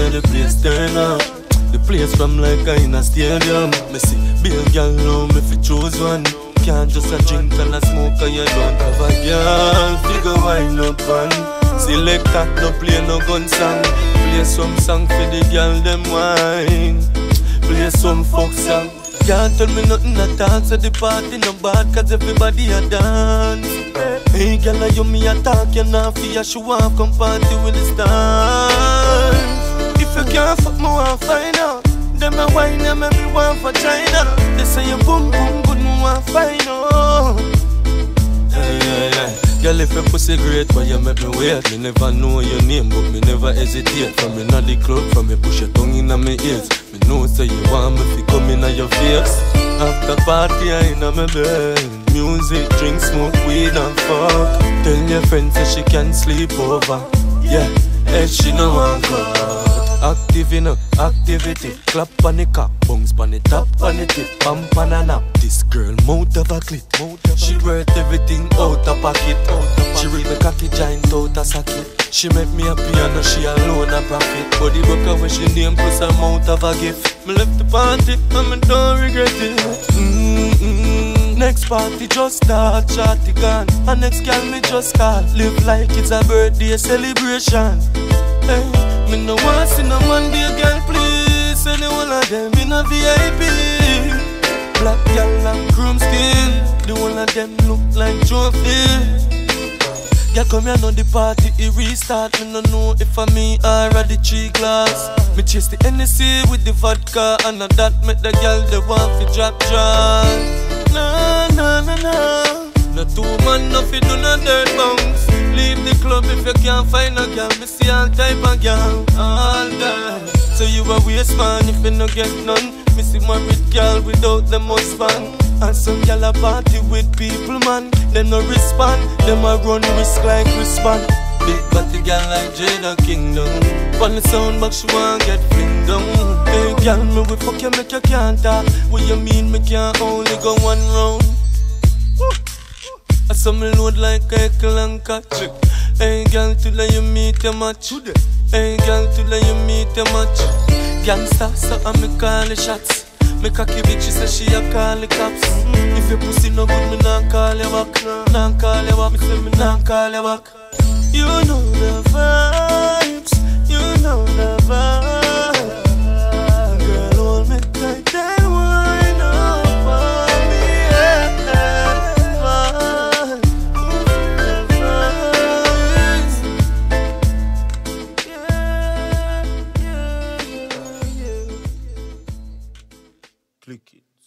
hear the place turn up. The place from like in a stadium. Me see big girl now, me fi choose one. Can't just a drink and a smoke and you don't have a girl. Figure wine up and select that, no play no gun song. Play some song for the girl them wine. Play some folk song. Can't tell me nothing at all, so the party no bad, cause everybody a dance. Hey girl, you me a talk, you not fear, show off, come party with the stars. If you can't fuck me, want find out. Them a wine, them make me want for China. They say you boom boom good, me want find out. Hey. Girl, if your pussy great, why you make me wait? Me never know your name, but me never hesitate. From in the club, from you push your tongue in my ears. Me know say you want me to come in your face. After party, I in my bed. Music, drink, smoke, weed and fuck. Tell your friends that she can sleep over. Yeah, and she no want go. Active in activity. Clap on the cock, bounce on the top on the tip. Pump on a nap. This girl mouth of a clit. She worth everything out of pocket. She read me cocky giant out of socket. She make me happy and she alone a profit. Body broke when she name plus a mouth of a gift. Me left the party and me don't regret it. Next party just start, shawty gone. And next girl me just call. Live like it's a birthday celebration. Hey, me no want see no man be a girl please. Any one of them in a VIP. Black girl and chrome skin. The one of them look like trophy. Girl come here on the party, it restart. Me no know if I me or the 3 glass. Me chase the NSC with the vodka. And that make the girl they want to drop jaws. No 2 man no fi do no dirt bounce. Leave the club if you can't find a girl. Me see all type of girl, all that. So you a waste man if you no get none. Me see married girl without them husband. And some girl a party with people man. Them no respond, them a run risk like wristband. Big body girl like Jada Kingdom. On the sound box she want get fling down. Hey girl, me we fuck you make you can't talk. What you mean me can't only go 1 round? I saw me load like a clanker. Hey girl, to let you meet your match. Hey girl, to let you meet your match. Gangsta, so I me call the shots. Me cocky bitch, she say she a call the cops. If your pussy no good, me nah call you back. Nah call you back, me say me nah call you back. You know the vibes, you know the vibes. Girl, hold me tight and wind up on me. Click it.